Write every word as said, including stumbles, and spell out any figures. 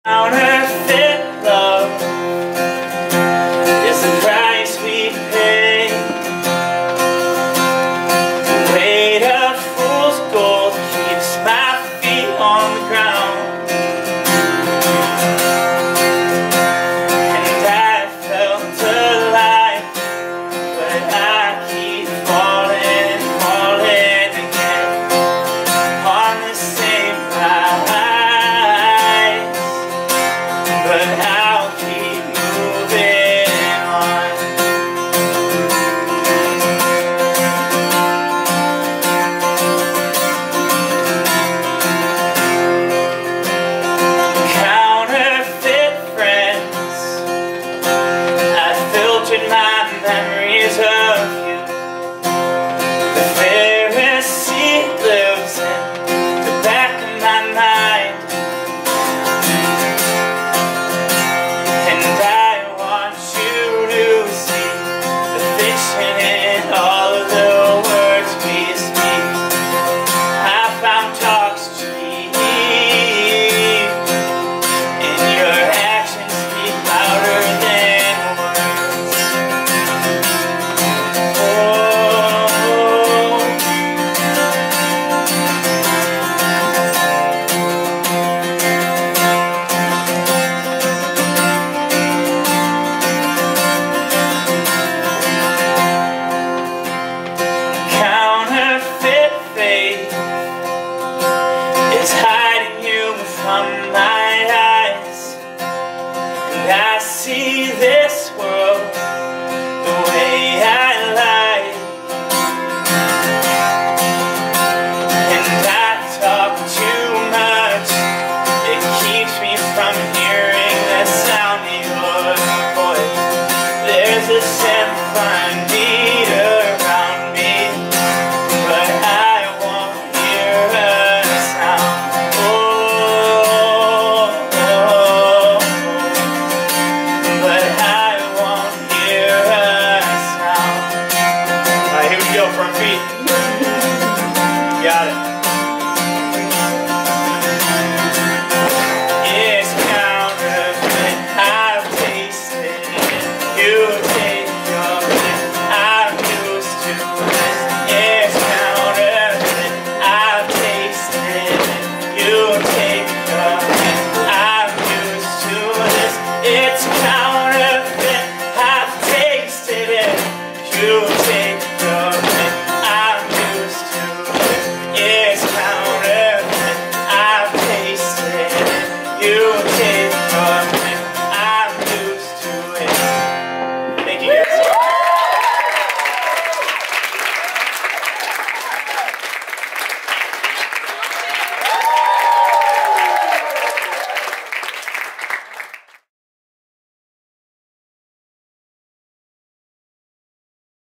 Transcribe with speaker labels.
Speaker 1: Counterfeit love is the price we pay. The weight of fool's gold keeps my feet on the ground, and I felt alive, but I keep falling, falling again on the same rise. But I'll keep moving on. Counterfeit friends, I filtered my memories of you. The Pharisee lives in the back of my mind, in all of the words we speak. I found talks cheap, and your actions speak louder than words. It's hiding you from my eyes, and I see this world the way I like, and I talk too much. It keeps me from hearing the sound of your voice. There's a symphony around me, but I won't hear a sound. Front feet. Got it. It's counterfeit. I've tasted it. You take your bit. I'm used to this. It's counterfeit. I've tasted it. You take your bit. I'm used to this. It's counterfeit. I've tasted it. You take your bit. You take from me.